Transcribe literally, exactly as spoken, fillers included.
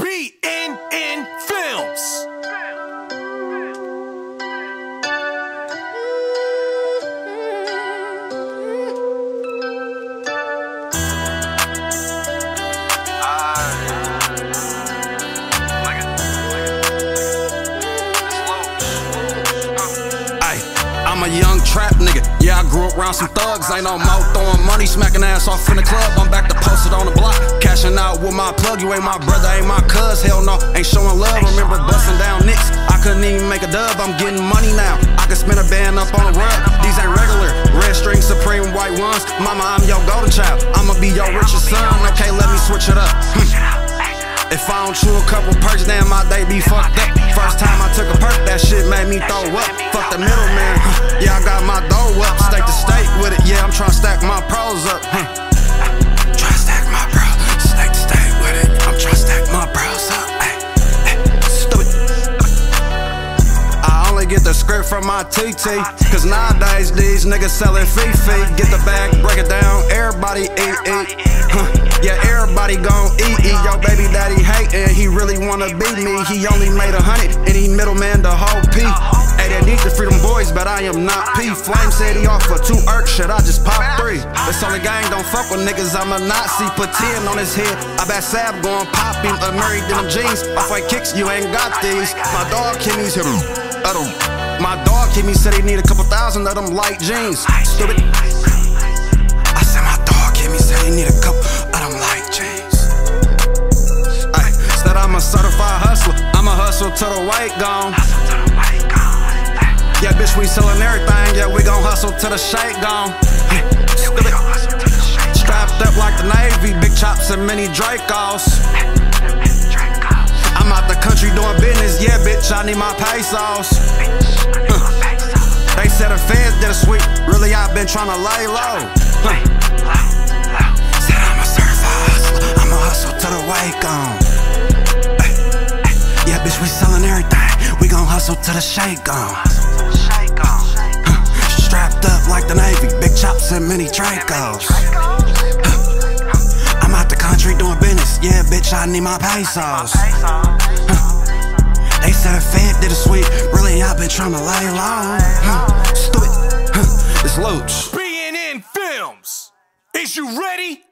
B N N Films. I'm a young trap nigga, yeah, I grew up around some thugs. Ain't no more throwing money, smacking ass off in the club. I'm back to post it on the block, cashing out with my plug. You ain't my brother, ain't my cuz, hell no, ain't showing love. Remember busting down nicks, I couldn't even make a dub. I'm getting money now, I can spin a band up on the rug. These ain't regular, red string supreme white ones. Mama, I'm your golden child, I'ma be your richest son. Okay, let me switch it up. hmm. If I don't chew a couple perks, damn, my day be fucked up. First time I took a perk, that shit made me throw up. Fuck the middleman, huh. Yeah, I got my dough up, state to state with it. Yeah, I'm tryna stack my pros up, huh. Tryna stack my pros, state to state with it. I'm tryna stack my pros up, ay, ay, stupid. I only get the script from my T T, cause nowadays these niggas selling Fifi. Get the bag, break it down, everybody eat, eat, huh. Yeah, everybody gon' eat, eat. Yo, baby daddy hatin', he really wanna beat me. He only made a hundred, and he middleman the whole P. Hey, they need the freedom boys, but I am not P. Flame said he off for two irk shit, I just popped three. This only gang don't fuck with niggas, I'm a Nazi. Put ten on his head, I bet Sab gon' pop him. A married in them jeans, off-white kicks, you ain't got these. My dog Kimmy's here, I don't. My dog Kimmy said he need a couple thousand of them light jeans. Stupid. I said my dog Kimmy said he need a couple of them light jeans. Ay, said I'm a certified hustler, I'ma hustle till the weight gone. Yeah, bitch, we sellin' everything, yeah, we gon' hustle till the shake gone. Stupid. Strapped up like the Navy, big chops and mini Dracos. I'm out the country doing business, yeah, bitch, I need my pesos. Huh. They said the feds did a sweep, really I've been tryna lay low. Huh. Said I'm a certified hustler, I'ma hustle till the weight gone. Ay, ay. Yeah, bitch, we sellin' everything, we gon' hustle till the shake gone. Huh. Strapped up like the Navy, big chops and mini Dracos. Huh. I'm out the country doing business, yeah, bitch, I need my pesos. They said a fed did a sweep, really I've been tryna lay low. Huh. Stupid, huh. It's Loach. B N N Films. Is you ready?